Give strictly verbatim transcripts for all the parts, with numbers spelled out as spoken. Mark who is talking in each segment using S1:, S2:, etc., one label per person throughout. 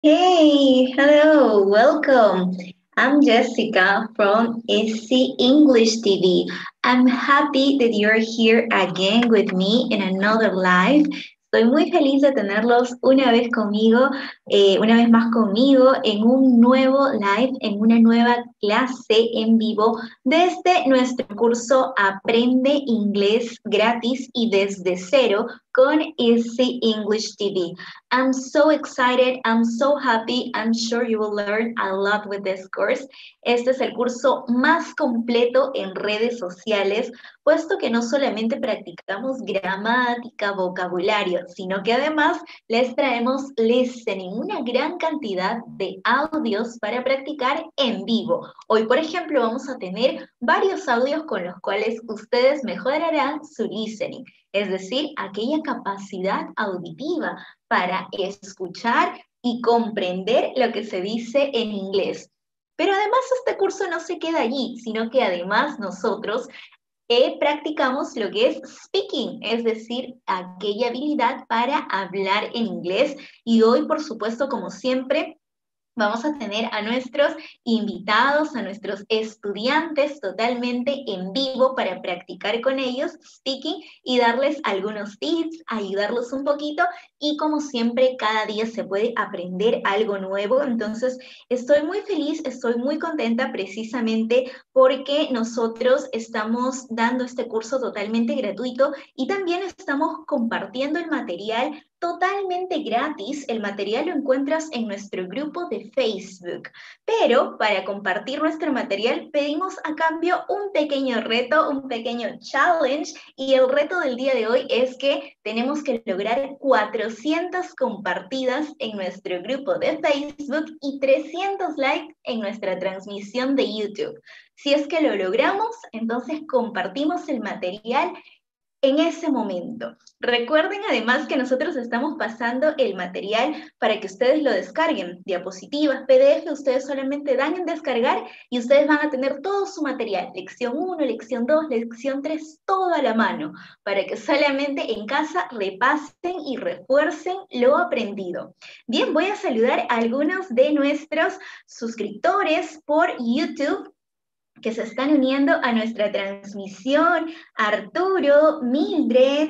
S1: Hey, hello, welcome. I'm Jessica from S C English T V. I'm happy that you're here again with me in another live. Estoy muy feliz de tenerlos una vez conmigo, eh, una vez más conmigo en un nuevo live, en una nueva clase en vivo desde nuestro curso Aprende Inglés gratis y desde cero con S C English T V. I'm so excited, I'm so happy, I'm sure you will learn a lot with this course. Este es el curso más completo en redes sociales, puesto que no solamente practicamos gramática, vocabulario, sino que además les traemos listening, una gran cantidad de audios para practicar en vivo. Hoy, por ejemplo, vamos a tener varios audios con los cuales ustedes mejorarán su listening, es decir, aquella capacidad auditiva para escuchar y comprender lo que se dice en inglés. Pero además este curso no se queda allí, sino que además nosotros eh, practicamos lo que es speaking, es decir, aquella habilidad para hablar en inglés. Y hoy, por supuesto, como siempre, vamos a tener a nuestros invitados, a nuestros estudiantes totalmente en vivo para practicar con ellos speaking y darles algunos tips, ayudarlos un poquito y como siempre cada día se puede aprender algo nuevo. Entonces estoy muy feliz, estoy muy contenta precisamente porque nosotros estamos dando este curso totalmente gratuito y también estamos compartiendo el material totalmente gratis. El material lo encuentras en nuestro grupo de Facebook. Pero para compartir nuestro material pedimos a cambio un pequeño reto, un pequeño challenge. Y el reto del día de hoy es que tenemos que lograr cuatrocientas compartidas en nuestro grupo de Facebook y trescientos likes en nuestra transmisión de YouTube. Si es que lo logramos, entonces compartimos el material en ese momento. Recuerden además que nosotros estamos pasando el material para que ustedes lo descarguen, diapositivas, P D F, ustedes solamente dan en descargar y ustedes van a tener todo su material, lección uno, lección dos, lección tres, todo a la mano, para que solamente en casa repasen y refuercen lo aprendido. Bien, voy a saludar a algunos de nuestros suscriptores por YouTube que se están uniendo a nuestra transmisión: Arturo, Mildred,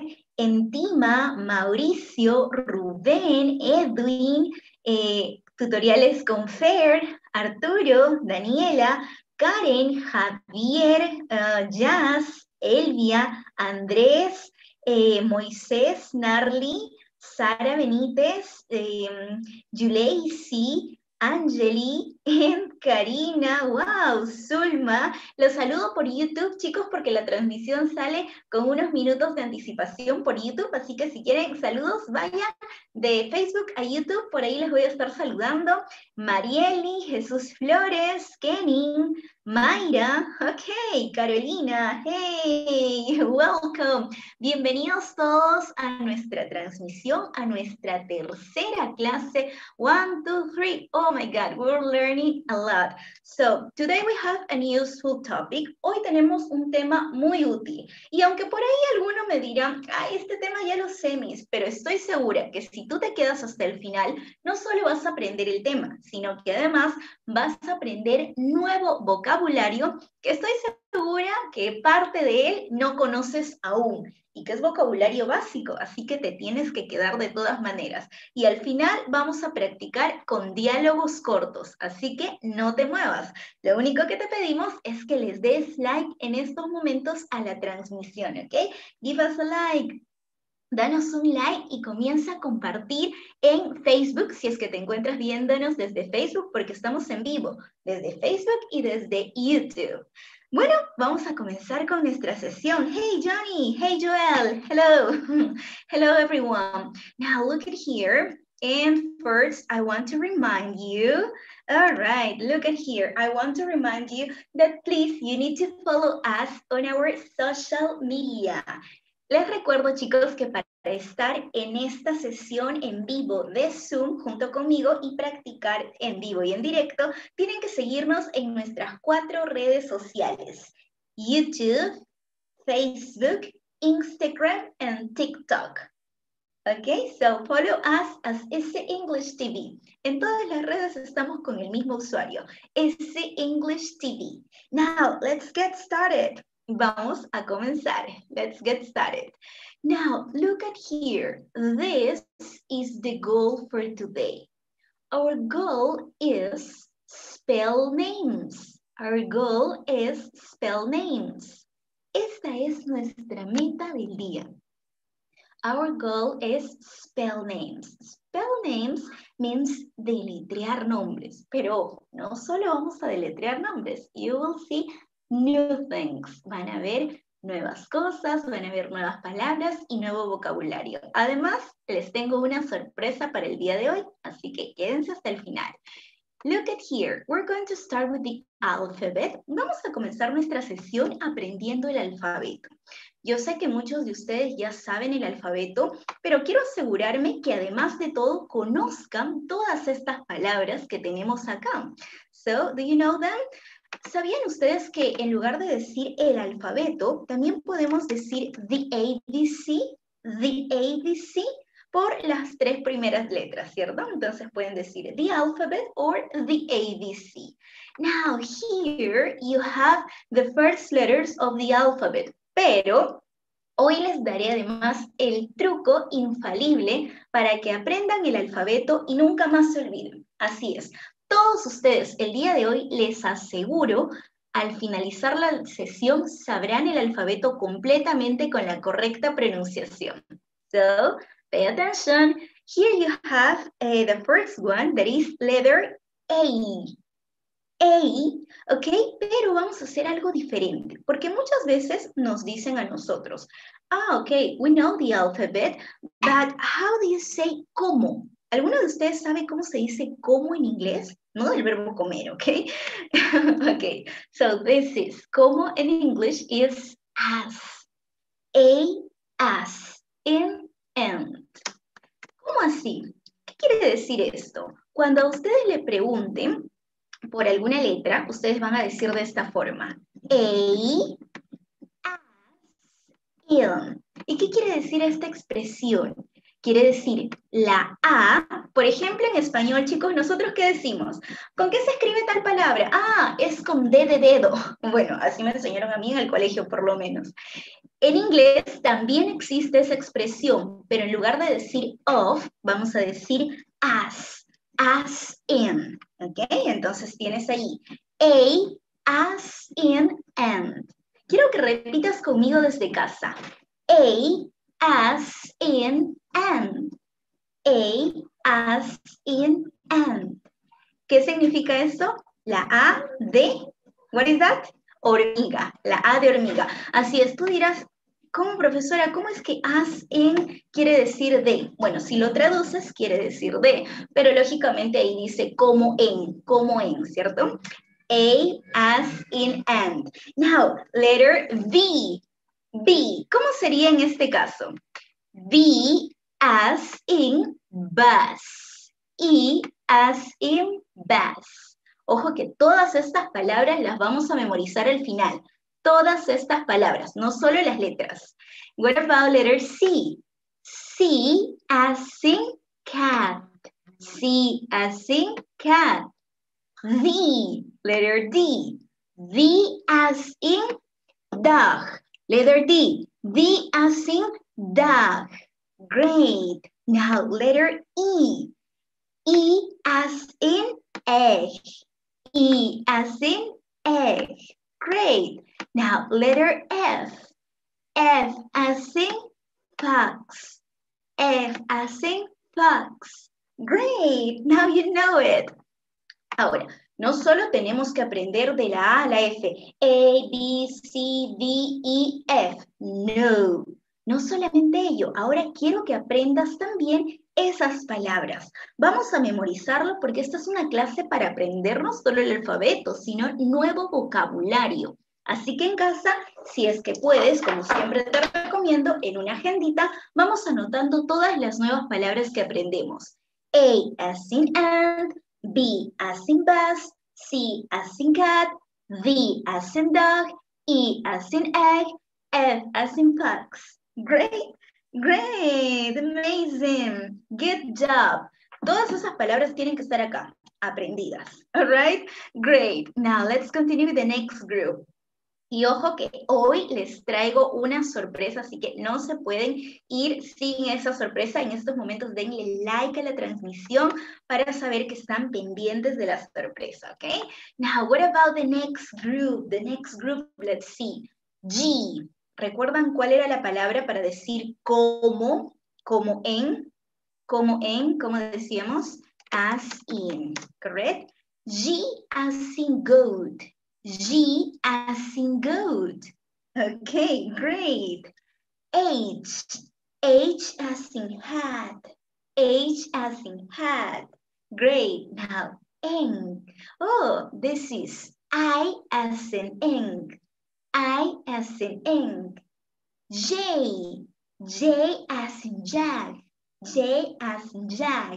S1: Entima, Mauricio, Rubén, Edwin, eh, Tutoriales con Fer, Arturo, Daniela, Karen, Javier, uh, Jazz, Elvia, Andrés, eh, Moisés, Narli, Sara Benítez, eh, Yuleisi, Angeli, Karina, wow, Zulma. Los saludo por YouTube, chicos, porque la transmisión sale con unos minutos de anticipación por YouTube, así que si quieren saludos, vayan de Facebook a YouTube, por ahí les voy a estar saludando. Marieli, Jesús Flores, Kenny, Mayra, ok, Carolina, hey, welcome. Bienvenidos todos a nuestra transmisión, a nuestra tercera clase. One, two, three. Oh my God, we're learning a lot. So, today we have a useful topic. Hoy tenemos un tema muy útil. Y aunque por ahí alguno me dirá, ay, este tema ya lo sé, Miss, pero estoy segura que si tú te quedas hasta el final, no solo vas a aprender el tema, sino que además vas a aprender nuevo vocabulario que estoy segura que parte de él no conoces aún y que es vocabulario básico, así que te tienes que quedar de todas maneras. Y al final vamos a practicar con diálogos cortos, así que no te muevas. Lo único que te pedimos es que les des like en estos momentos a la transmisión, ¿ok? Give us a like. Danos un like y comienza a compartir en Facebook, si es que te encuentras viéndonos desde Facebook, porque estamos en vivo, desde Facebook y desde YouTube. Bueno, vamos a comenzar con nuestra sesión. Hey, Johnny. Hey, Joel. Hello. Hello, everyone. Now, look at here. And first, I want to remind you, all right, look at here. I want to remind you that please, you need to follow us on our social media. Les recuerdo, chicos, que para estar en esta sesión en vivo de Zoom junto conmigo y practicar en vivo y en directo, tienen que seguirnos en nuestras cuatro redes sociales: YouTube, Facebook, Instagram y TikTok. Okay, so follow us as S C English T V. En todas las redes estamos con el mismo usuario, S C English T V. Now, let's get started. Vamos a comenzar. Let's get started. Now, look at here. This is the goal for today. Our goal is spell names. Our goal is spell names. Esta es nuestra meta del día. Our goal is spell names. Spell names means deletrear nombres. Pero ojo, no solo vamos a deletrear nombres. You will see new things. Van a ver nuevas cosas, van a ver nuevas palabras y nuevo vocabulario. Además, les tengo una sorpresa para el día de hoy, así que quédense hasta el final. Look at here. We're going to start with the alphabet. Vamos a comenzar nuestra sesión aprendiendo el alfabeto. Yo sé que muchos de ustedes ya saben el alfabeto, pero quiero asegurarme que además de todo conozcan todas estas palabras que tenemos acá. So, do you know them? ¿Sabían ustedes que en lugar de decir el alfabeto, también podemos decir the A B C? The A B C por las tres primeras letras, ¿cierto? Entonces pueden decir the alphabet or the A B C. Now here you have the first letters of the alphabet, pero hoy les daré además el truco infalible para que aprendan el alfabeto y nunca más se olviden. Así es. Todos ustedes el día de hoy les aseguro, al finalizar la sesión sabrán el alfabeto completamente con la correcta pronunciación. So, pay attention. Here you have uh, the first one, that is letter A. A, ¿ok? Pero vamos a hacer algo diferente, porque muchas veces nos dicen a nosotros, ah, ok, we know the alphabet, but how do you say cómo? ¿Alguno de ustedes sabe cómo se dice cómo en inglés? No del verbo comer, ¿ok? Ok, so this is, cómo en English is as. A, as, in, and. ¿Cómo así? ¿Qué quiere decir esto? Cuando a ustedes le pregunten por alguna letra, ustedes van a decir de esta forma. A, as, in. ¿Y qué quiere decir esta expresión? Quiere decir la A, por ejemplo en español, chicos, ¿nosotros qué decimos? ¿Con qué se escribe tal palabra? Ah, es con D de dedo. Bueno, así me enseñaron a mí en el colegio por lo menos. En inglés también existe esa expresión, pero en lugar de decir of, vamos a decir as, as in, ¿ok? Entonces tienes ahí A, as, in, and. Quiero que repitas conmigo desde casa. A, as, in, and. A, as, in, and. ¿Qué significa esto? La A de, what is that? Hormiga, la A de hormiga. Así es, tú dirás, ¿cómo, profesora? ¿Cómo es que as in quiere decir de? Bueno, si lo traduces quiere decir de, pero lógicamente ahí dice como en, como en, ¿cierto? A, as, in, and. Now, letter B. B, ¿cómo sería en este caso? B, as in bus. E, as in bus. Ojo que todas estas palabras las vamos a memorizar al final. Todas estas palabras, no solo las letras. What about letter C? C as in cat. C as in cat. D, letter D. D as in dog. Letter D. D as in dog. Great. Now letter E. E as in egg. E as in egg. Great. Now letter F. F as in fox. F as in fox. Great. Now you know it. Ahora, no solo tenemos que aprender de la A a la F. A, B, C, D, E, F. No. No solamente ello. Ahora quiero que aprendas también esas palabras. Vamos a memorizarlo porque esta es una clase para aprender no solo el alfabeto, sino nuevo vocabulario. Así que en casa, si es que puedes, como siempre te recomiendo, en una agendita, vamos anotando todas las nuevas palabras que aprendemos. A as in ant, B as in bus, C as in cat, D as in dog, E as in egg, F as in fox. Great. Great, amazing, good job. Todas esas palabras tienen que estar acá, aprendidas. All right, great. Now let's continue with the next group. Y ojo que hoy les traigo una sorpresa, así que no se pueden ir sin esa sorpresa. En estos momentos denle like a la transmisión para saber que están pendientes de la sorpresa, ¿ok? Now, what about the next group? The next group, let's see. G. ¿Recuerdan cuál era la palabra para decir como? Como en, como en, como decíamos, as in, correct? G as in goat. G as in goat. Okay, great. H. H as in hat. H as in hat. Great. Now, eng. Oh, this is I as in eng. I as in eng. J. J as in jag. J as in jag.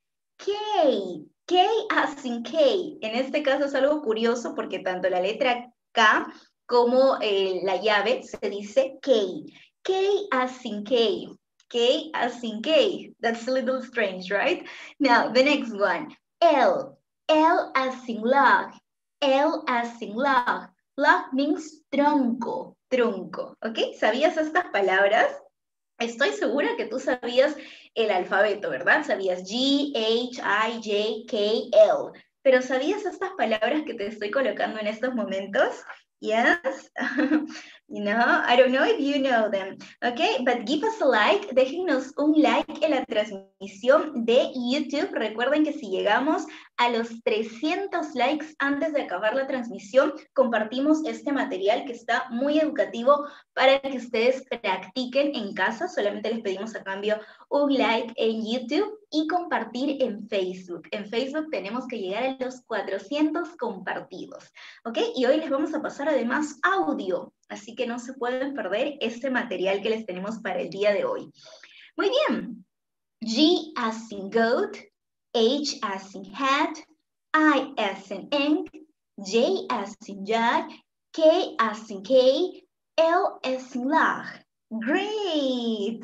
S1: K. K as in K. En este caso es algo curioso porque tanto la letra K como eh, la llave se dice K. K as in K. K as in K. That's a little strange, right? Now, the next one. L. L as in log. L as in log. Log means tronco, tronco. ¿Ok? ¿Sabías estas palabras? Estoy segura que tú sabías el alfabeto, ¿verdad? Sabías G, H, I, J, K, L. Pero ¿sabías estas palabras que te estoy colocando en estos momentos? Yes? You know, I don't know if you know them. Okay, but give us a like. Déjenos un like en la transmisión de YouTube. Recuerden que si llegamos a los trescientos likes antes de acabar la transmisión, compartimos este material que está muy educativo para que ustedes practiquen en casa. Solamente les pedimos a cambio un like en YouTube y compartir en Facebook. En Facebook tenemos que llegar a los cuatrocientos compartidos, ¿ok? Y hoy les vamos a pasar además audio, así que no se pueden perder este material que les tenemos para el día de hoy. Muy bien. G as in goat, H as in hat, I as in ink, J as in jag, K as in K, L as in lag. Great,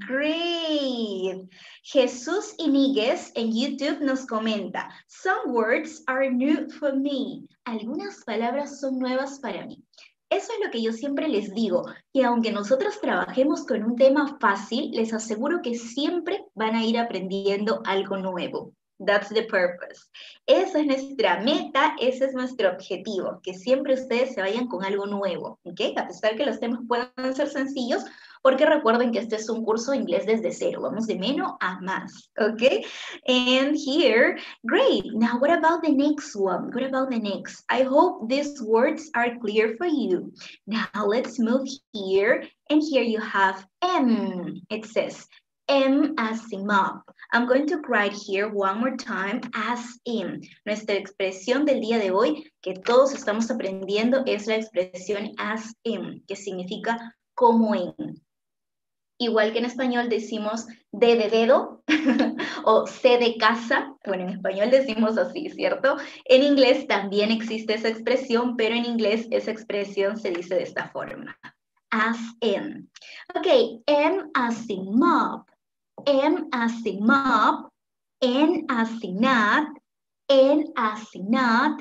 S1: great. Jesús Iníguez en YouTube nos comenta, some words are new for me. Algunas palabras son nuevas para mí. Eso es lo que yo siempre les digo, que aunque nosotros trabajemos con un tema fácil, les aseguro que siempre van a ir aprendiendo algo nuevo. That's the purpose. Esa es nuestra meta, ese es nuestro objetivo, que siempre ustedes se vayan con algo nuevo, ¿ok? A pesar que los temas puedan ser sencillos, porque recuerden que este es un curso de inglés desde cero, vamos de menos a más, ¿ok? And here, great. Now, what about the next one? What about the next? I hope these words are clear for you. Now, let's move here, and here you have M. It says, M as in mop. I'm going to write here one more time, as in. Nuestra expresión del día de hoy, que todos estamos aprendiendo, es la expresión as in, que significa como en. Igual que en español decimos D de dedo o C de casa. Bueno, en español decimos así, ¿cierto? En inglés también existe esa expresión, pero en inglés esa expresión se dice de esta forma. As in. Ok, M as in mop. M as in mop, N as in not, N as in not,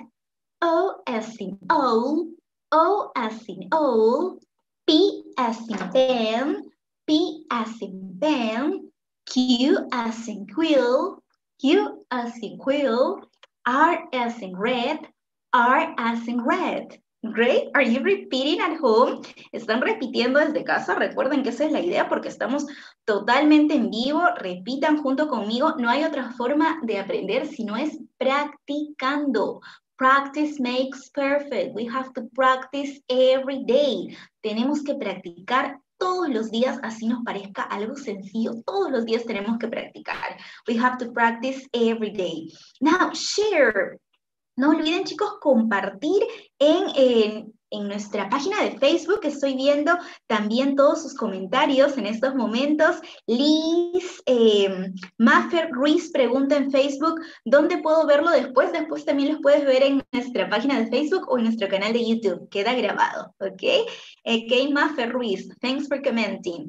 S1: O as in owl, O as in owl, P as in pen, P as in pen, Q as in quill, Q as in quill, R as in red, R as in red. Great. Are you repeating at home? ¿Están repitiendo desde casa? Recuerden que esa es la idea porque estamos totalmente en vivo. Repitan junto conmigo. No hay otra forma de aprender si no es practicando. Practice makes perfect. We have to practice every day. Tenemos que practicar todos los días, así nos parezca algo sencillo. Todos los días tenemos que practicar. We have to practice every day. Now, share. No olviden, chicos, compartir en, en, en nuestra página de Facebook. Estoy viendo también todos sus comentarios en estos momentos. Liz, eh, Maffer Ruiz pregunta en Facebook, ¿dónde puedo verlo después? Después también los puedes ver en nuestra página de Facebook o en nuestro canal de YouTube. Queda grabado, ¿ok? Ok, Maffer Ruiz, thanks for commenting.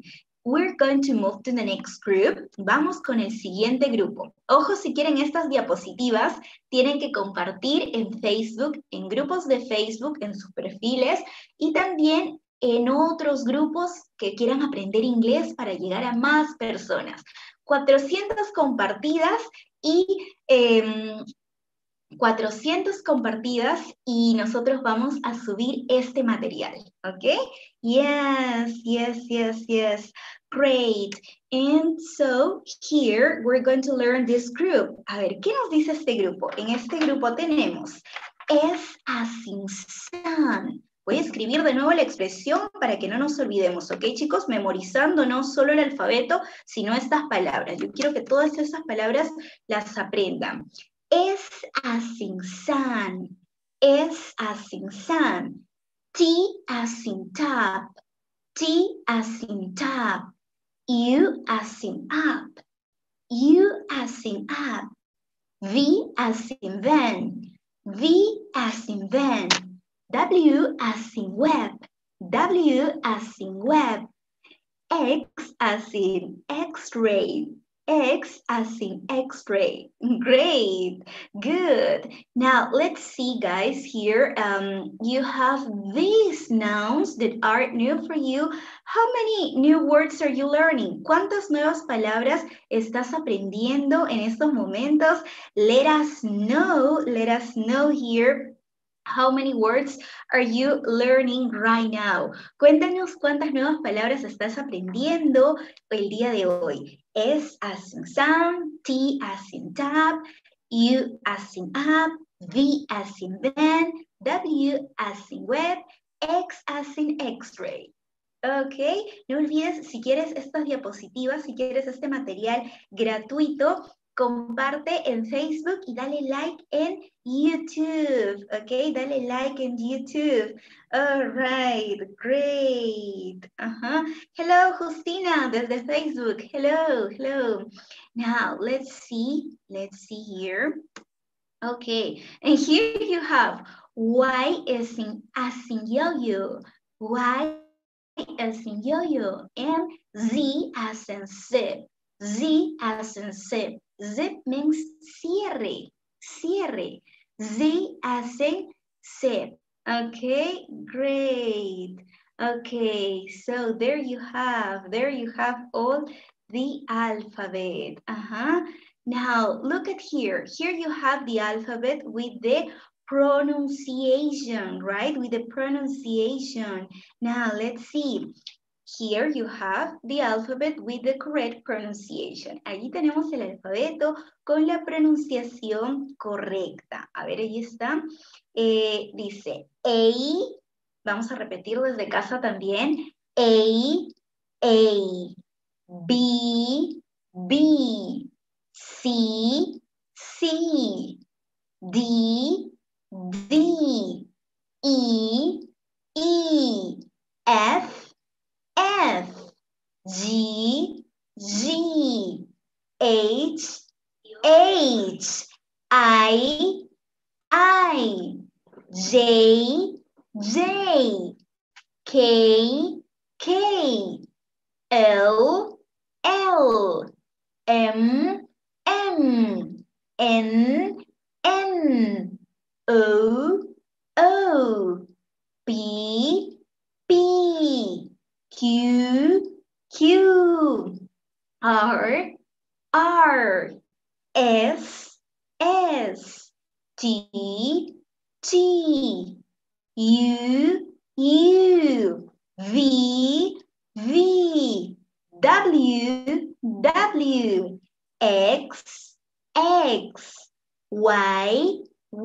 S1: we're going to move to the next group. Vamos con el siguiente grupo. Ojo, si quieren estas diapositivas, tienen que compartir en Facebook, en grupos de Facebook, en sus perfiles y también en otros grupos que quieran aprender inglés para llegar a más personas. cuatrocientas compartidas y... Eh, cuatrocientas compartidas y nosotros vamos a subir este material, ¿ok? Yes, yes, yes, yes. Great. And so here we're going to learn this group. A ver, ¿qué nos dice este grupo? En este grupo tenemos es así san. Voy a escribir de nuevo la expresión para que no nos olvidemos, ¿ok, chicos? Memorizando no solo el alfabeto, sino estas palabras. Yo quiero que todas esas palabras las aprendan. Es así san, es así san. T as in tap, T as in tap. U as in up, U as in up. V as in van, V as in van. W as in web, W as in web. X as in X-ray, X as in X-ray. Great, good. Now let's see, guys, here um, you have these nouns that are new for you. How many new words are you learning? ¿Cuántas nuevas palabras estás aprendiendo en estos momentos? Let us know, let us know here. How many words are you learning right now? Cuéntanos cuántas nuevas palabras estás aprendiendo el día de hoy. S as in sun, T as in tap, U as in up, V as in van, W as in web, X as in X-ray. Ok, no olvides, si quieres estas diapositivas, si quieres este material gratuito, comparte en Facebook y dale like en YouTube, ok, dale like en YouTube. All right, great. Uh-huh. Hello, Justina, desde Facebook. Hello, hello. Now, let's see, let's see here. Okay, and here you have Y as in, as in yo-yo, Y as in yo-yo, and Z as in zip, Z as in zip. Zip means cierre, cierre. Z as in zip. Okay, great. Okay, so there you have, there you have all the alphabet. Uh-huh. Now, look at here. Here you have the alphabet with the pronunciation, right? With the pronunciation. Now, let's see. Here you have the alphabet with the correct pronunciation. Allí tenemos el alfabeto con la pronunciación correcta. A ver, ahí está. Eh, dice A, vamos a repetir desde casa también. A, A, B, B, C, C, D, D, E, E, F, F, G, G, H, H, I, I, J, J, K, K, L, L, M, M, N, N, O, O, P, P, Q, Q, R, R, S, S, T, T, U, U, V, V, W, W, X, X, Y,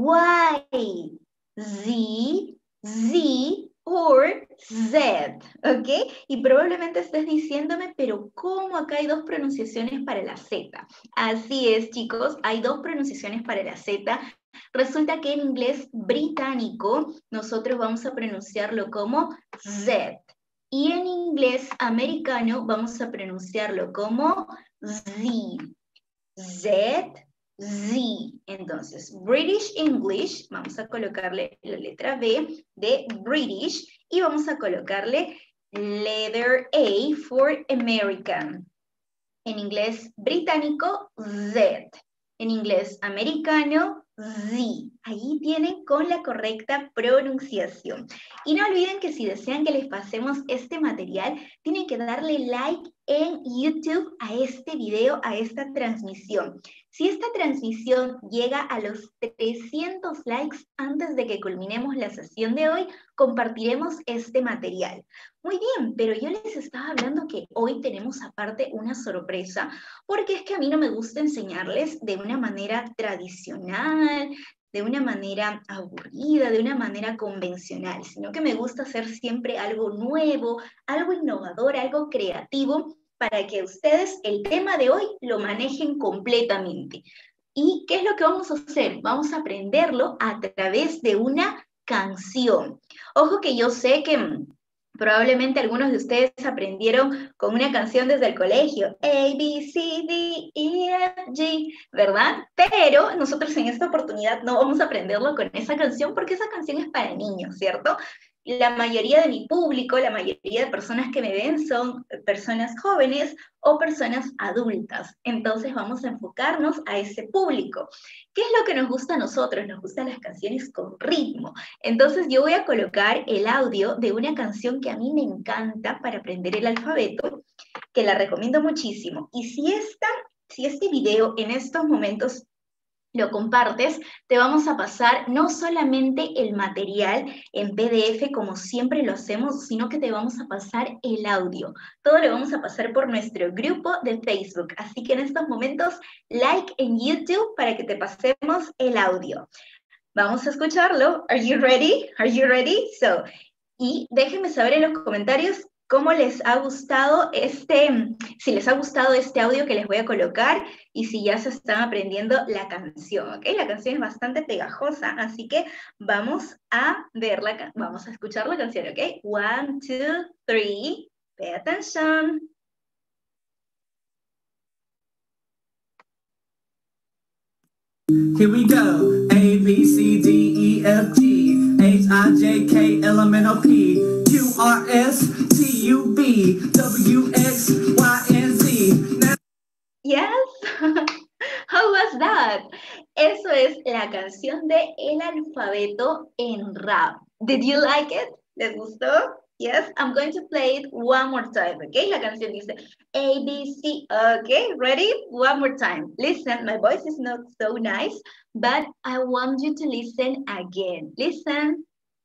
S1: Y, Z, Z, or Z, ¿ok? Y probablemente estés diciéndome, pero ¿cómo acá hay dos pronunciaciones para la Z? Así es, chicos, hay dos pronunciaciones para la Z. Resulta que en inglés británico nosotros vamos a pronunciarlo como Z. Y en inglés americano vamos a pronunciarlo como Z. Z, Z. Entonces, British English, vamos a colocarle la letra B de British y vamos a colocarle letter A for American. En inglés británico, Z. En inglés americano, Z. Ahí tienen con la correcta pronunciación. Y no olviden que si desean que les pasemos este material, tienen que darle like en YouTube a este video, a esta transmisión. Si esta transmisión llega a los trescientos likes antes de que culminemos la sesión de hoy, compartiremos este material. Muy bien, pero yo les estaba hablando que hoy tenemos aparte una sorpresa, porque es que a mí no me gusta enseñarles de una manera tradicional, de una manera aburrida, de una manera convencional, sino que me gusta hacer siempre algo nuevo, algo innovador, algo creativo, para que ustedes el tema de hoy lo manejen completamente. ¿Y qué es lo que vamos a hacer? Vamos a aprenderlo a través de una canción. Ojo que yo sé que probablemente algunos de ustedes aprendieron con una canción desde el colegio, A, B, C, D, E, F, G, ¿verdad? Pero nosotros en esta oportunidad no vamos a aprenderlo con esa canción porque esa canción es para niños, ¿cierto? La mayoría de mi público, la mayoría de personas que me ven son personas jóvenes o personas adultas. Entonces vamos a enfocarnos a ese público. ¿Qué es lo que nos gusta a nosotros? Nos gustan las canciones con ritmo. Entonces yo voy a colocar el audio de una canción que a mí me encanta para aprender el alfabeto, que la recomiendo muchísimo. Y si, esta, si este video en estos momentos lo compartes, te vamos a pasar no solamente el material en P D F como siempre lo hacemos, sino que te vamos a pasar el audio. Todo lo vamos a pasar por nuestro grupo de Facebook. Así que en estos momentos, like en YouTube para que te pasemos el audio. Vamos a escucharlo. Are you ready? Are you ready? So, y déjenme saber en los comentarios cómo les ha gustado este, si les ha gustado este audio que les voy a colocar y si ya se están aprendiendo la canción, ¿ok? La canción es bastante pegajosa, así que vamos a verla, vamos a escuchar la canción, ¿ok? One, two, three, pay attention.
S2: Here we go. A, B, C, D, E, F, G, H, I, J, K, L, M, N, O, P, Q, R, S, T, U, V, W, X, Y, and Z. Now
S1: Yes, how was that? Eso es la canción de El Alfabeto en rap. Did you like it? ¿Les gustó? Yes, I'm going to play it one more time, okay? La canción dice A, B, C, okay? Ready? One more time. Listen, my voice is not so nice, but I want you to listen again. Listen.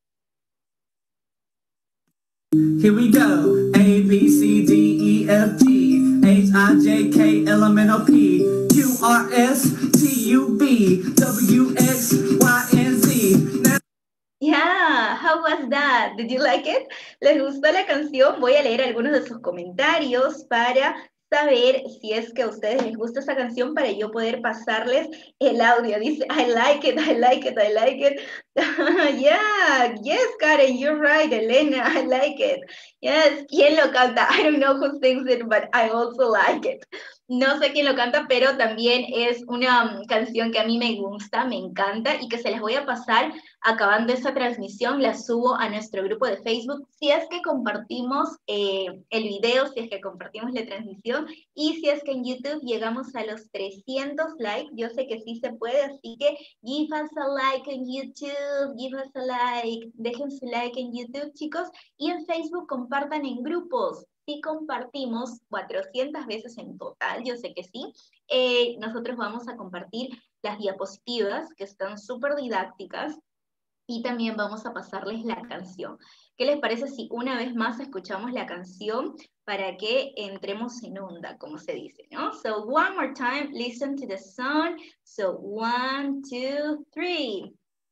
S2: here we go. A, B, C, D, E, F, G, H, I, J, K, L, M, N, O, P, Q, R, S, T, U, V, W, X, Y, and Z. Now
S1: Yeah, how was that? Did you like it? ¿Les gustó la canción? Voy a leer algunos de sus comentarios para saber si es que a ustedes les gusta esa canción para yo poder pasarles el audio. Dice, I like it, I like it, I like it. Yeah, yes, Karen, you're right, Elena, I like it. Yes, ¿quién lo canta? I don't know who sings it, but I also like it. No sé quién lo canta, pero también es una um, canción que a mí me gusta, me encanta y que se las voy a pasar acabando esta transmisión, la subo a nuestro grupo de Facebook, si es que compartimos eh, el video, si es que compartimos la transmisión y si es que en YouTube llegamos a los trescientos likes, yo sé que sí se puede, así que give us a like en YouTube, give us a like, dejen su like en YouTube, chicos, y en Facebook compartan en grupos. Si compartimos cuatrocientas veces en total, yo sé que sí, eh, nosotros vamos a compartir las diapositivas que están súper didácticas y también vamos a pasarles la canción. ¿Qué les parece si una vez más escuchamos la canción para que entremos en onda, como se dice, ¿no? So one more time, listen to the song. So one, two, three.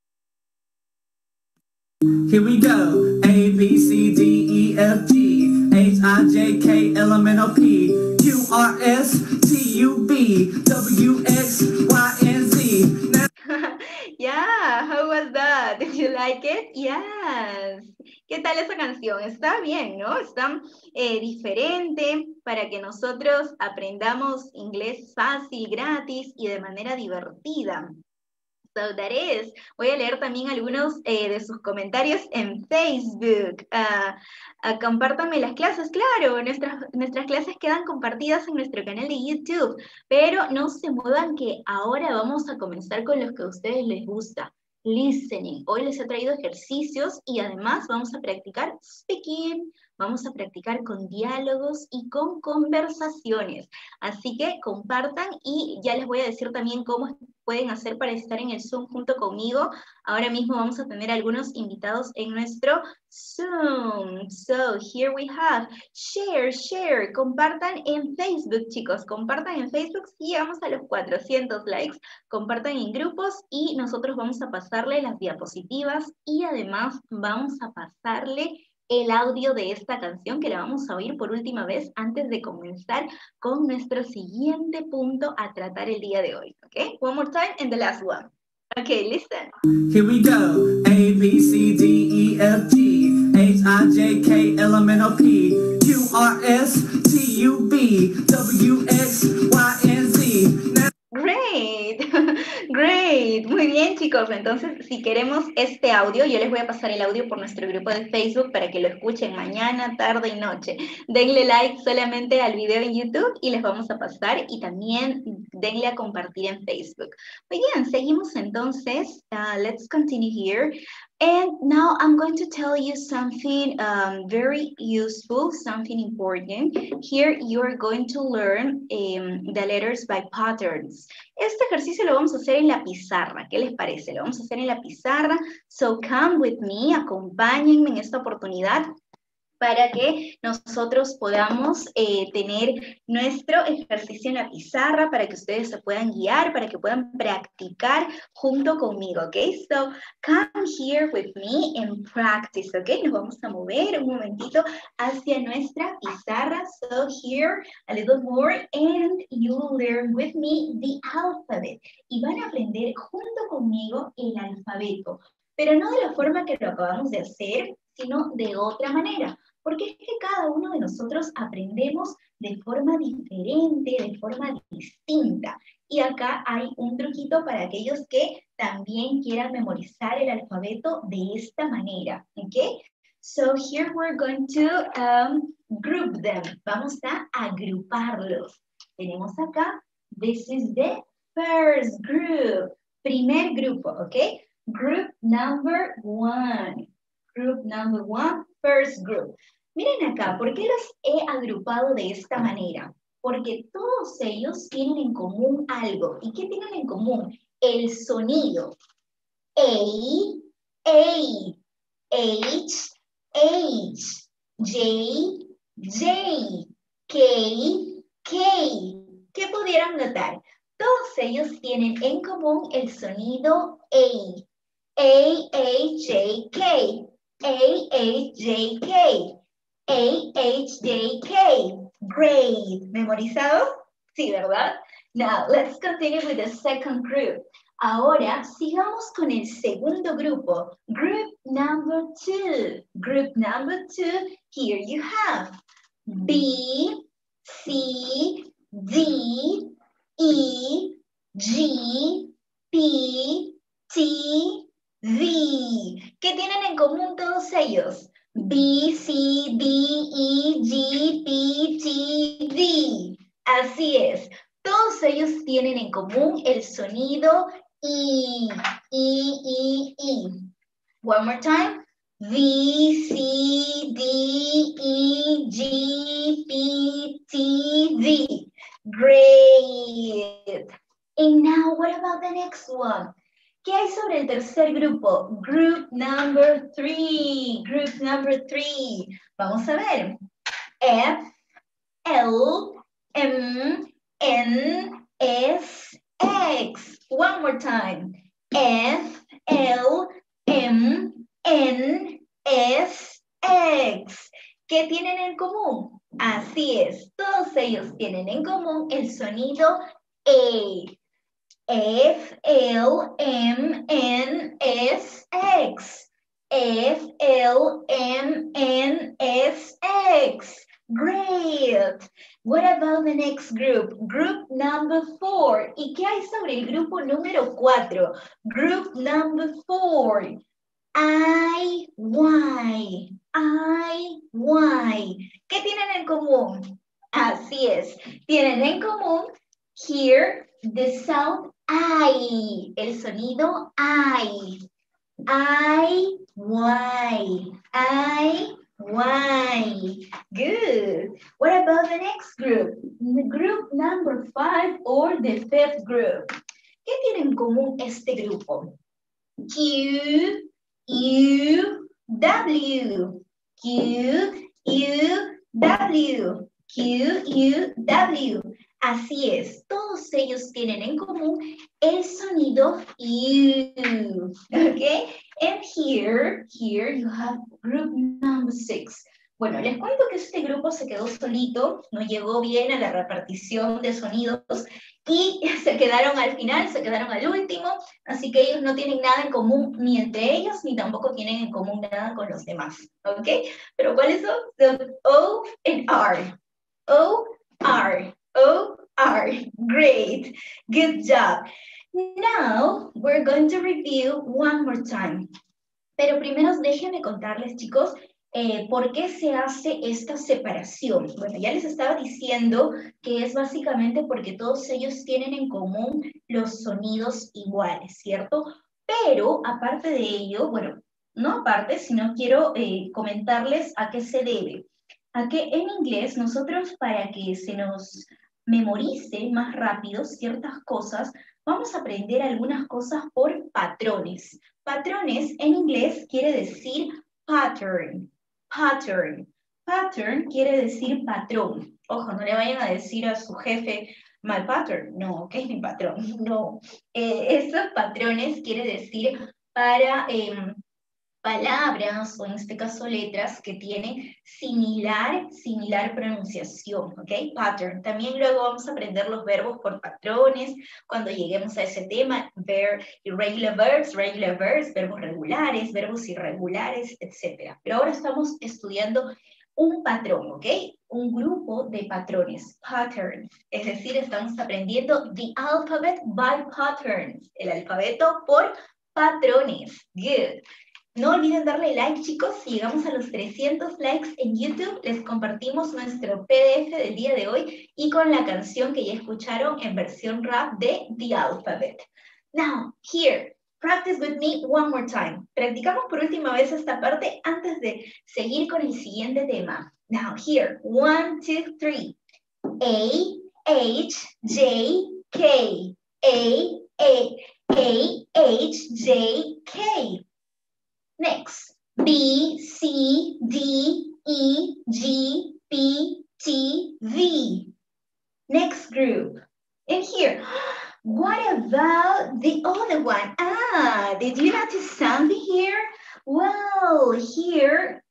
S2: here we go. A, B, C, D, E, F, G, H, I, J, K, L, M, N, O, P, Q, R, S, T, U, V, W, X, Y, and Z. Now
S1: Yeah, how was that? Did you like it? Yes. ¿Qué tal esa canción? Está bien, ¿no? Está eh, diferente para que nosotros aprendamos inglés fácil, gratis y de manera divertida. So that is, voy a leer también algunos eh, de sus comentarios en Facebook. Uh, uh, compártanme las clases, claro, nuestras, nuestras clases quedan compartidas en nuestro canal de YouTube, pero no se muevan que ahora vamos a comenzar con los que a ustedes les gusta. Listening. Hoy les he traído ejercicios y además vamos a practicar speaking, vamos a practicar con diálogos y con conversaciones. Así que compartan y ya les voy a decir también cómo pueden hacer para estar en el Zoom junto conmigo. Ahora mismo vamos a tener algunos invitados en nuestro Zoom. So, here we have, share, share, compartan en Facebook, chicos, compartan en Facebook si llegamos a los cuatrocientos likes, compartan en grupos y nosotros vamos a pasarle las diapositivas y además vamos a pasarle el audio de esta canción que la vamos a oír por última vez antes de comenzar con nuestro siguiente punto a tratar el día de hoy. Okay, one more time and the last one. Okay, listen.
S2: Here we go. A, B, C, D, E, F, G, H, I, J, K, L, M, N, O, P, Q, R, S, T, U, V, W, X, Y, and Z. Now
S1: Great, great, muy bien chicos, entonces si queremos este audio, yo les voy a pasar el audio por nuestro grupo de Facebook para que lo escuchen mañana, tarde y noche. Denle like solamente al video en YouTube y les vamos a pasar y también denle a compartir en Facebook. Muy bien, seguimos entonces, uh, let's continue here. And now I'm going to tell you something um, very useful, something important. Here you are going to learn um, the letters by patterns. Este ejercicio lo vamos a hacer en la pizarra. ¿Qué les parece? Lo vamos a hacer en la pizarra. So come with me, acompáñenme en esta oportunidad para que nosotros podamos eh, tener nuestro ejercicio en la pizarra, para que ustedes se puedan guiar, para que puedan practicar junto conmigo, ¿ok? So, come here with me and practice, ¿ok? Nos vamos a mover un momentito hacia nuestra pizarra. So, here, a little more, and you will learn with me the alphabet. Y van a aprender junto conmigo el alfabeto, pero no de la forma que lo acabamos de hacer, sino de otra manera. Porque es que cada uno de nosotros aprendemos de forma diferente, de forma distinta. Y acá hay un truquito para aquellos que también quieran memorizar el alfabeto de esta manera. ¿Ok? So here we're going to um, group them. Vamos a agruparlos. Tenemos acá, this is the first group. Primer grupo, ¿ok? Group number one. Group number one, first group. Miren acá, ¿por qué los he agrupado de esta manera? Porque todos ellos tienen en común algo. ¿Y qué tienen en común? El sonido. A, A, H, H, J, J, K, K. ¿Qué pudieron notar? Todos ellos tienen en común el sonido A. A, H, J, K. A, H, J, K. A, H, J, K. Great. ¿Memorizado? Sí, ¿verdad? Now, let's continue with the second group. Ahora, sigamos con el segundo grupo. Group number two. Group number two, here you have B, C, D, E, G, P, T, V. ¿Qué tienen en común todos ellos? B, C, D, E, G, P, T, V. Así es. Todos ellos tienen en común el sonido I, I, I, I. One more time. V, C, D, E, G, P, T, V. Great. And now what about the next one? ¿Qué hay sobre el tercer grupo? Group number three. Group number three. Vamos a ver. F, L, M, N, S, X. One more time. F, L, M, N, S, X. ¿Qué tienen en común? Así es. Todos ellos tienen en común el sonido A. F, L, M, N, S, X. F, L, M, N, S, X. Great. What about the next group? Group number four. ¿Y qué hay sobre el grupo número cuatro? Group number four. I, Y, I, Y. ¿Qué tienen en común? Así es. Tienen en común here the sound I, el sonido I. I, Y, I, Y. Good. What about the next group? The group number five or the fifth group. ¿Qué tiene en común este grupo? Q, U, W. Q, U, W. Q, U, W. Así es, todos ellos tienen en común el sonido U. Okay? And here, here you have group number six. Bueno, les cuento que este grupo se quedó solito, no llegó bien a la repartición de sonidos y se quedaron al final, se quedaron al último, así que ellos no tienen nada en común ni entre ellos, ni tampoco tienen en común nada con los demás, ¿ok? Pero ¿cuáles son? The O and R. O, R. O, R. Great. Good job. Now, we're going to review one more time. Pero primero déjenme contarles, chicos, Eh, ¿por qué se hace esta separación? Bueno, ya les estaba diciendo que es básicamente porque todos ellos tienen en común los sonidos iguales, ¿cierto? Pero aparte de ello, bueno, no aparte, sino quiero eh, comentarles a qué se debe. A que en inglés nosotros para que se nos memorice más rápido ciertas cosas, vamos a aprender algunas cosas por patrones. Patrones en inglés quiere decir pattern. Pattern. Pattern quiere decir patrón. Ojo, no le vayan a decir a su jefe, my pattern. No, ¿qué es mi patrón? No. Eh, esos patrones quiere decir para eh, palabras, o en este caso letras, que tienen similar, similar pronunciación, ¿ok? Pattern. También luego vamos a aprender los verbos por patrones, cuando lleguemos a ese tema, ver irregular verbs, regular verbs, verbos regulares, verbos irregulares, etcétera. Pero ahora estamos estudiando un patrón, ¿ok? Un grupo de patrones, pattern. Es decir, estamos aprendiendo the alphabet by patterns, el alfabeto por patrones. Good. No olviden darle like, chicos. Si llegamos a los trescientos likes en YouTube, les compartimos nuestro P D F del día de hoy y con la canción que ya escucharon en versión rap de The Alphabet. Now, here, practice with me one more time. Practicamos por última vez esta parte antes de seguir con el siguiente tema. Now, here, one, two, three. A, H, J, K. A, A, A, H, J, K. Next, B, C, D, E, G, P, T, V. Next group. And here, what about the other one? Ah, did you notice something here? Well, here,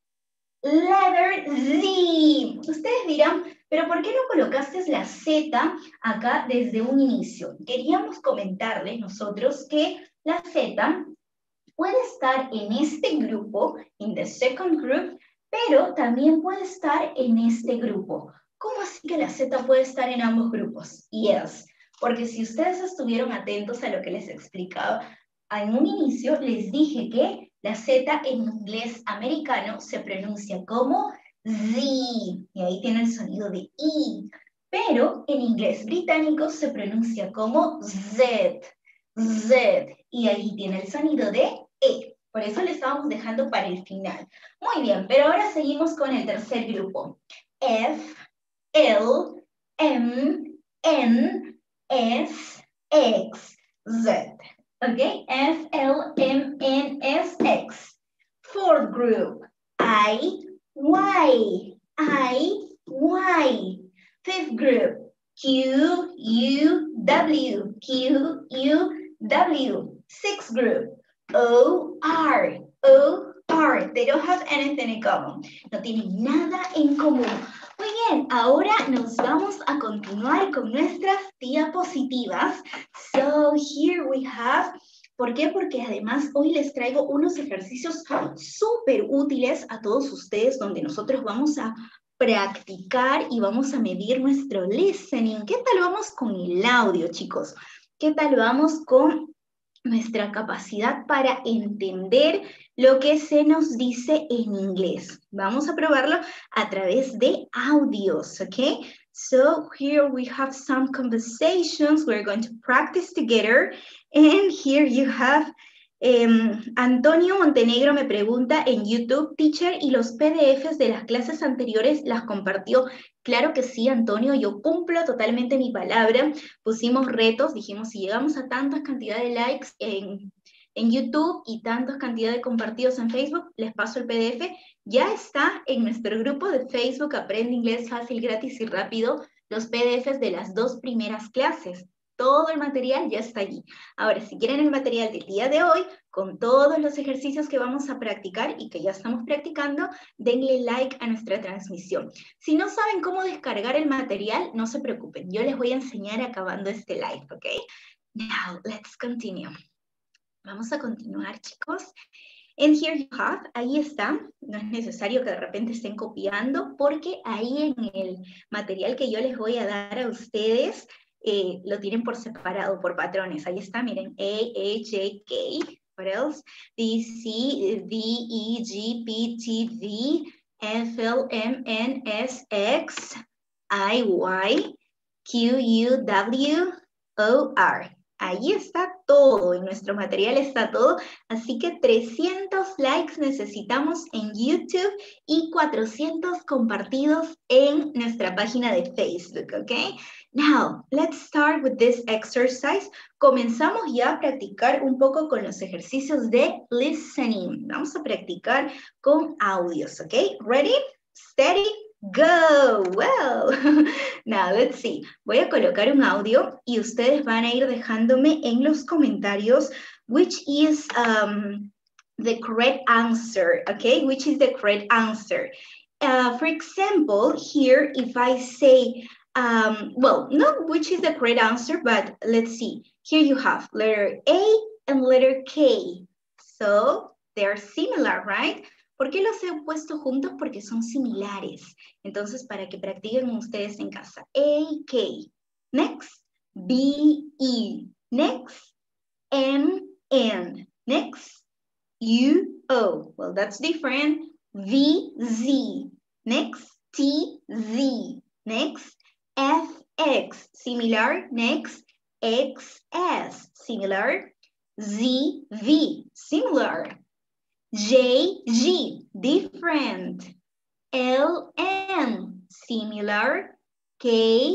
S1: letter Z. Ustedes dirán, pero ¿por qué no colocaste la Z acá desde un inicio? Queríamos comentarles nosotros que la Z puede estar en este grupo, in the second group, pero también puede estar en este grupo. ¿Cómo así que la Z puede estar en ambos grupos? Yes, porque si ustedes estuvieron atentos a lo que les explicaba en un inicio, les dije que la Z en inglés americano se pronuncia como Z, y ahí tiene el sonido de I, pero en inglés británico se pronuncia como Z, Z, y ahí tiene el sonido de E. Por eso le estábamos dejando para el final. Muy bien, pero ahora seguimos con el tercer grupo. F, L, M, N, S, X, Z. ¿Ok? F, L, M, N, S, X. Fourth group. I, Y. I, Y. Fifth group. Q, U, W. Q, U, W. Sixth group. O, R. O, R. They don't have anything in common. No tienen nada en común. Muy bien, ahora nos vamos a continuar con nuestras diapositivas. So here we have, ¿por qué? Porque además hoy les traigo unos ejercicios súper útiles a todos ustedes donde nosotros vamos a practicar y vamos a medir nuestro listening. ¿Qué tal vamos con el audio, chicos? ¿Qué tal vamos con nuestra capacidad para entender lo que se nos dice en inglés? Vamos a probarlo a través de audios, ¿ok? So here we have some conversations we're going to practice together. And here you have um, Antonio Montenegro me pregunta en YouTube, teacher, ¿y los P D Fs de las clases anteriores las compartió? Claro que sí, Antonio, yo cumplo totalmente mi palabra. Pusimos retos, dijimos, si llegamos a tantas cantidades de likes en, en YouTube y tantas cantidades de compartidos en Facebook, les paso el P D F. Ya está en nuestro grupo de Facebook, Aprende Inglés Fácil, Gratis y Rápido, los P D Fs de las dos primeras clases. Todo el material ya está allí. Ahora, si quieren el material del día de hoy, con todos los ejercicios que vamos a practicar y que ya estamos practicando, denle like a nuestra transmisión. Si no saben cómo descargar el material, no se preocupen. Yo les voy a enseñar acabando este live, ¿ok? Now, let's continue. Vamos a continuar, chicos. And here you have, ahí está. No es necesario que de repente estén copiando, porque ahí en el material que yo les voy a dar a ustedes, Eh, lo tienen por separado, por patrones. Ahí está, miren, A, H, J, K, what else? D, C, V, E, G, P, T, V, F, L, M, N, S, X, I, Y, Q, U, W, O, R. Ahí está todo, en nuestro material está todo, así que trescientos likes necesitamos en YouTube y cuatrocientos compartidos en nuestra página de Facebook, ¿ok? Now, let's start with this exercise. Comenzamos ya a practicar un poco con los ejercicios de listening. Vamos a practicar con audios, ¿ok? Ready, steady, go. Well, now let's see. Voy a colocar un audio y ustedes van a ir dejándome en los comentarios which is um, the correct answer, okay? Which is the correct answer. Uh, for example, here if I say, um, well, not which is the correct answer, but let's see. Here you have letter A and letter K. So they're similar, right? ¿Por qué los he puesto juntos? Porque son similares. Entonces, para que practiquen ustedes en casa. A, K. Next, B, E. Next, M, N. Next, U, O. Well, that's different. V, Z. Next, T, Z. Next, F, X. Similar. Next, X, S. Similar. Z, V. Similar. J, G, different. L, M, similar. K,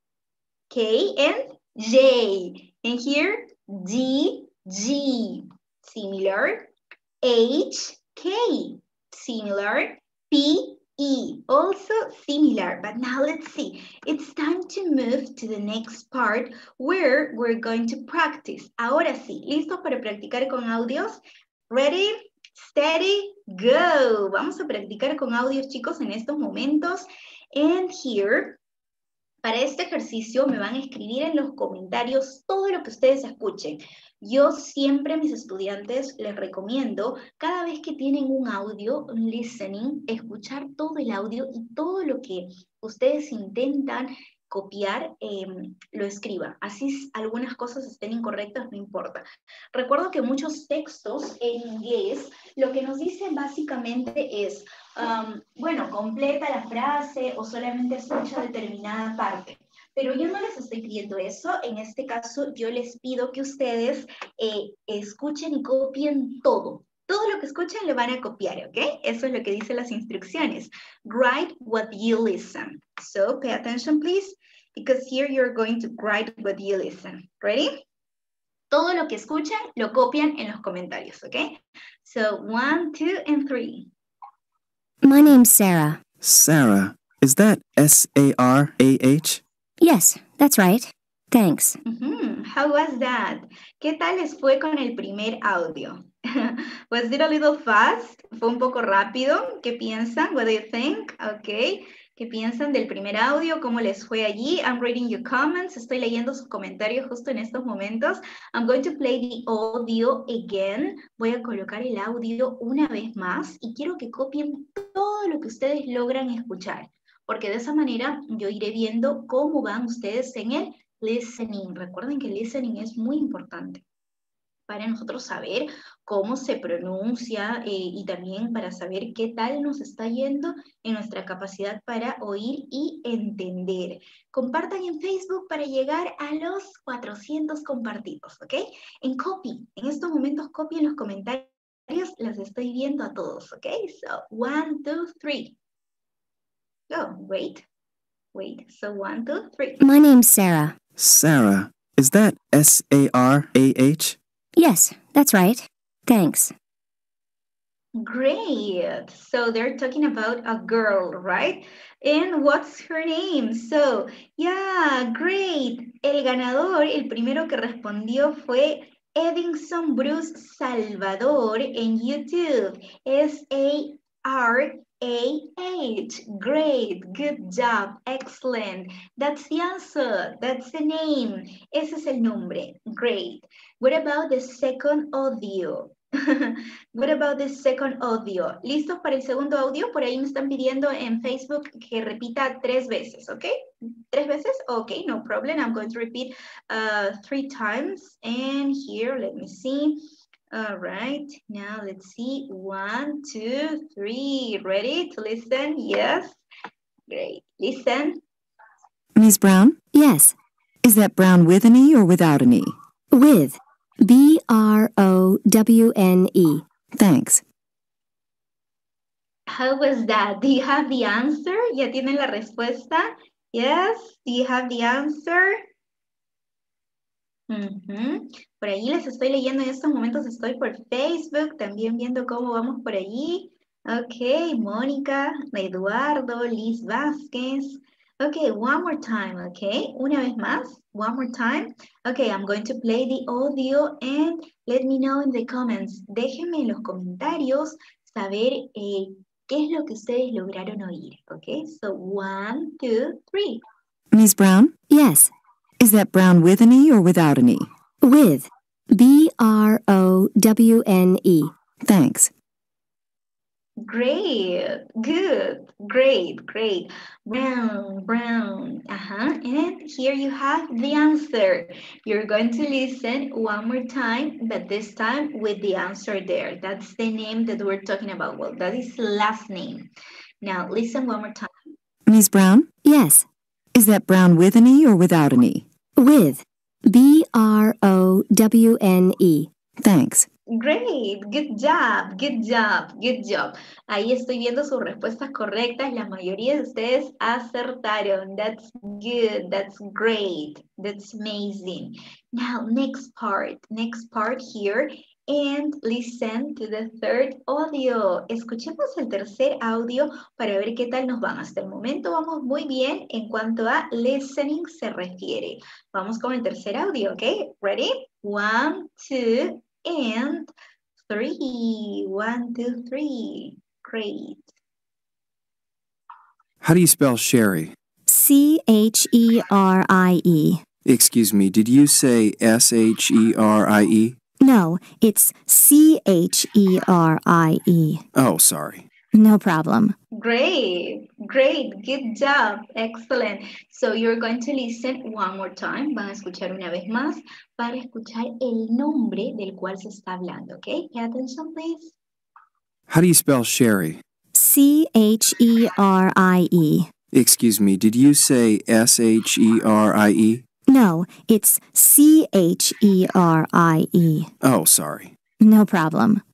S1: K, and J. And here, D, G, similar. H, K, similar. P, E, also similar. But now let's see. It's time to move to the next part where we're going to practice. Ahora sí, ¿listos para practicar con audios? Ready? Steady, go. Vamos a practicar con audios, chicos, en estos momentos. And here, para este ejercicio me van a escribir en los comentarios todo lo que ustedes escuchen. Yo siempre a mis estudiantes les recomiendo, cada vez que tienen un audio, un listening, escuchar todo el audio y todo lo que ustedes intentan copiar, eh, lo escriba. Así algunas cosas estén incorrectas, no importa. Recuerdo que muchos textos en inglés lo que nos dicen básicamente es, um, bueno, completa la frase o solamente escucha determinada parte. Pero yo no les estoy pidiendo eso. En este caso, yo les pido que ustedes eh, escuchen y copien todo. Todo lo que escuchen lo van a copiar, ¿ok? Eso es lo que dicen las instrucciones. Write what you listen. So, pay attention, please, because here you're going to write what you listen. Ready? Todo lo que escuchan lo copian en los comentarios, ¿ok? So, one, two, and three.
S3: My name's Sarah.
S4: Sarah. Is that S A R A H?
S3: Yes, that's right. Thanks.
S1: Mm-hmm. How was that? ¿Qué tal les fue con el primer audio? Was it a little fast? ¿Fue un poco rápido? ¿Qué piensan? What do you think? Okay. ¿Qué piensan del primer audio? ¿Cómo les fue allí? I'm reading your comments. Estoy leyendo sus comentarios justo en estos momentos. I'm going to play the audio again. Voy a colocar el audio una vez más y quiero que copien todo lo que ustedes logran escuchar. porque de esa manera yo iré viendo cómo van ustedes en el listening. Recuerden que el listening es muy importante para nosotros saber cómo se pronuncia eh, y también para saber qué tal nos está yendo en nuestra capacidad para oír y entender. Compartan en Facebook para llegar a los cuatrocientos compartidos, ¿ok? En copy, en estos momentos copy en los comentarios, las estoy viendo a todos, ¿ok? So, one, two, three. Go, wait, wait. So, one, two, three.
S3: My name's Sarah.
S4: Sarah. Is that S A R A H?
S3: Yes, that's right. Thanks.
S1: Great. So they're talking about a girl, right? And what's her name? So, yeah, great. El ganador, el primero que respondió fue Edinson Bruce Salvador en YouTube. S A R A H. Great. Good job. Excellent. That's the answer. That's the name. Ese es el nombre. Great. What about the second audio? What about the second audio? ¿Listos para el segundo audio? Por ahí me están pidiendo en Facebook que repita tres veces, ¿ok? ¿Tres veces? Ok, no problem. I'm going to repeat uh, three times. And here, let me see. All right, now let's see. One, two, three. Ready to listen? Yes. Great. Listen.
S5: Miss Brown?
S3: Yes,
S5: Is that Brown with an E or without an E?
S3: with. B R O W N E.
S5: Thanks.
S1: How was that? Do you have the answer? ¿Ya tienen la respuesta? Yes. Do you have the answer? Uh-huh. Por allí les estoy leyendo en estos momentos, estoy por Facebook, también viendo cómo vamos por allí. Ok, Mónica, Eduardo, Liz Vázquez. Okay, one more time, okay? Una vez más, one more time. Okay, I'm going to play the audio and let me know in the comments. Déjenme en los comentarios saber eh, qué es lo que ustedes lograron oír, okay? So, one, two, three.
S5: Miss Brown?
S3: Yes,
S5: Is that Brown with an E or without an E?
S3: with. B R O W N E.
S5: Thanks.
S1: Great, good, great, great. Brown, brown. Uh-huh. And here you have the answer. You're going to listen one more time, but this time with the answer there. That's the name that we're talking about. Well, that is last name. Now listen one more time.
S5: Miss Brown?
S3: Yes,
S5: Is that Brown with an E or without an E?
S3: with. B R O W N E.
S5: Thanks.
S1: Great, good job, good job, good job. Ahí estoy viendo sus respuestas correctas. La mayoría de ustedes acertaron. That's good, that's great, that's amazing. Now, next part, next part here. And listen to the third audio. Escuchemos el tercer audio para ver qué tal nos van. Hasta el momento vamos muy bien en cuanto a listening se refiere. Vamos con el tercer audio, ¿ok? Ready? One, two, and three. One, two, three. Great.
S4: How do you spell Sherry?
S3: C H E R I E.
S4: Excuse me, did you say S H E R I E?
S3: No, it's C H E R I E.
S4: Oh, sorry.
S3: No problem.
S1: Great, great, good job, excellent. So you're going to listen one more time. Van a escuchar una vez más para escuchar el nombre del cual se está hablando, ¿ok? Pay attention, please.
S4: How do you spell Sherry?
S3: C H E R I E.
S4: Excuse me, did you say S H E R I E?
S3: No, it's C H E R I E.
S4: Oh, sorry.
S3: No problem.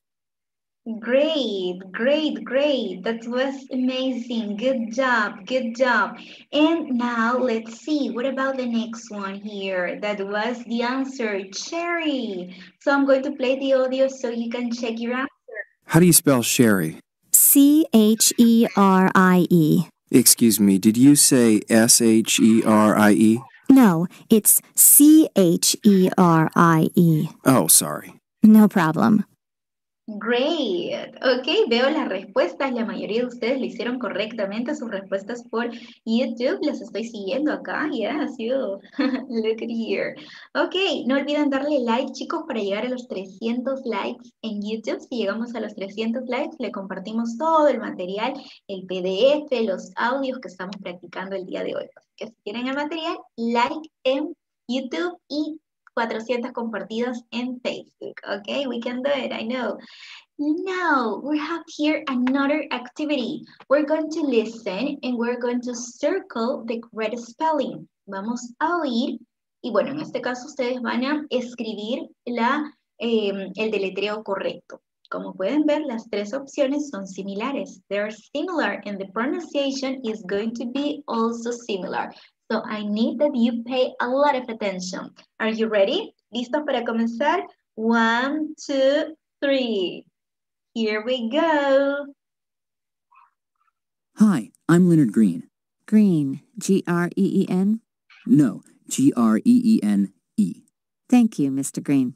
S1: Great, great, great. That was amazing. Good job, good job. And now let's see, what about the next one here? That was the answer, cherry. So I'm going to play the audio so you can check your answer.
S4: How do you spell Sherry?
S3: C H E R I E.
S4: Excuse me, did you say S H E R I E?
S3: No, it's C H E R I E.
S4: Oh, sorry.
S3: No problem.
S1: Great. Ok, veo las respuestas. La mayoría de ustedes lo hicieron correctamente. Sus respuestas por YouTube. Las estoy siguiendo acá. Yes, you. Look at here. Ok, no olviden darle like, chicos, para llegar a los trescientos likes en YouTube. Si llegamos a los trescientos likes, le compartimos todo el material, el P D F, los audios que estamos practicando el día de hoy. Así que si quieren el material, like en YouTube y cuatrocientas compartidas en Facebook. Okay, we can do it, I know. Now, we have here another activity. We're going to listen and we're going to circle the correct spelling. Vamos a oír, y bueno, en este caso ustedes van a escribir la, eh, el deletreo correcto. Como pueden ver, las tres opciones son similares. They're similar and the pronunciation is going to be also similar. So I need that you pay a lot of attention. Are you ready? ¿Listos para comenzar? One, two, three. Here we go.
S4: Hi, I'm Leonard Green.
S5: Green. G R E E N?
S4: No, G R E E N E.
S5: Thank you, Mister Green.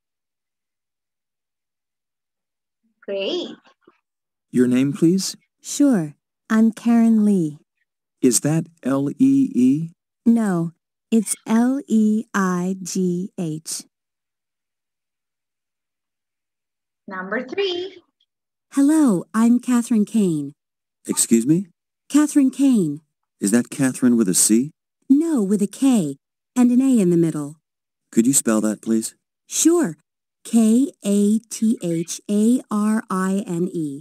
S1: Great.
S4: Your name, please?
S5: Sure. I'm Karen Lee.
S4: Is that L E E?
S5: No, it's L E I G H.
S1: Number three.
S5: Hello, I'm Catherine Kane.
S4: Excuse me?
S5: Catherine Kane.
S4: Is that Catherine with a C?
S5: No, with a K and an A in the middle.
S4: Could you spell that, please?
S5: Sure. K A T H A R I N E.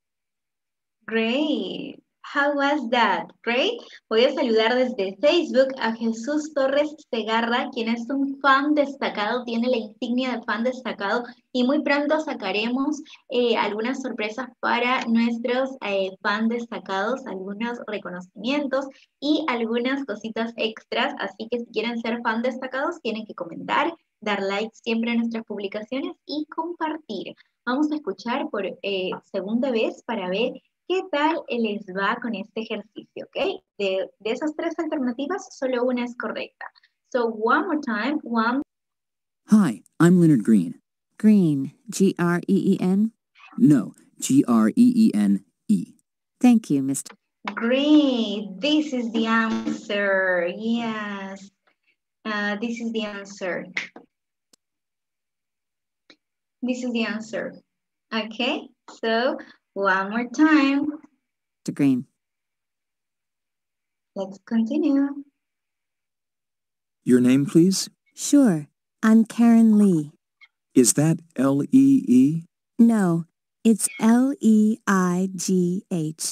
S1: Great. How was that? Great. Voy a saludar desde Facebook a Jesús Torres Segarra, quien es un fan destacado, tiene la insignia de fan destacado y muy pronto sacaremos eh, algunas sorpresas para nuestros eh, fan destacados, algunos reconocimientos y algunas cositas extras. Así que si quieren ser fan destacados, tienen que comentar, dar like siempre a nuestras publicaciones y compartir. Vamos a escuchar por eh, segunda vez para ver ¿qué tal les va con este ejercicio? ¿Ok? De, de esas tres alternativas, solo una es correcta. So, one more time. One.
S4: Hi, I'm Leonard Green.
S5: Green. G R E E N?
S4: No, G R E E N E.
S5: Thank you, Mister
S1: Great. This is the answer. Yes. Uh, this is the answer. This is the answer. Okay? So, one more time.
S5: Green.
S1: Let's continue.
S4: Your name, please?
S5: Sure. I'm Karen Lee.
S4: Is that L E E?
S5: No, it's L E I G H.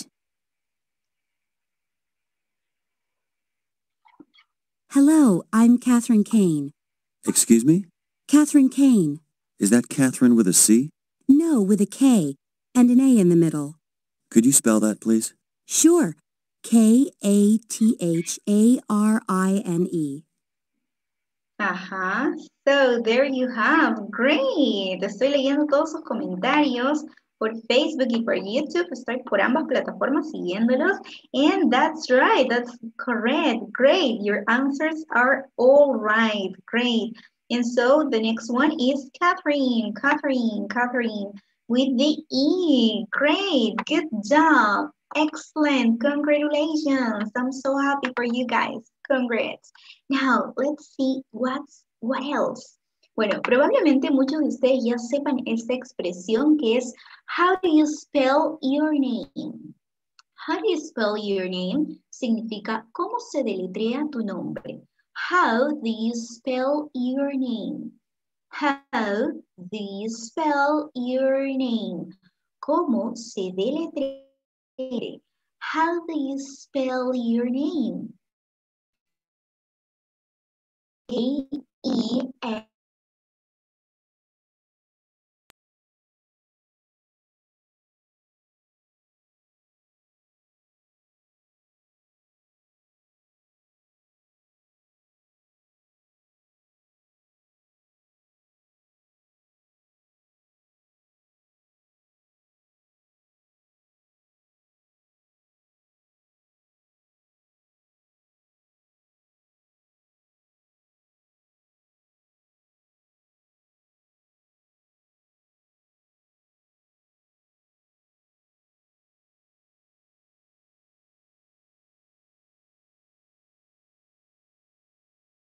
S5: Hello, I'm Catherine Kane.
S4: Excuse me?
S5: Catherine Kane.
S4: Is that Catherine with a C?
S5: No, with a K and an A in the middle.
S4: Could you spell that, please?
S5: Sure. K A T H A R I N E.
S1: Ajá. So, there you have. Great. Estoy leyendo todos sus comentarios por Facebook y por YouTube. Estoy por ambas plataformas siguiéndolos. And that's right. That's correct. Great. Your answers are all right. Great. And so, the next one is Catherine. Catherine. Catherine. With the E. Great. Good job. Excellent. Congratulations. I'm so happy for you guys. Congrats. Now, let's see what's, what else. Bueno, probablemente muchos de ustedes ya sepan esta expresión que es how do you spell your name? How do you spell your name? Significa ¿cómo se deletrea tu nombre? How do you spell your name? How do you spell your name? ¿Cómo se deletrea? How do you spell your name? A E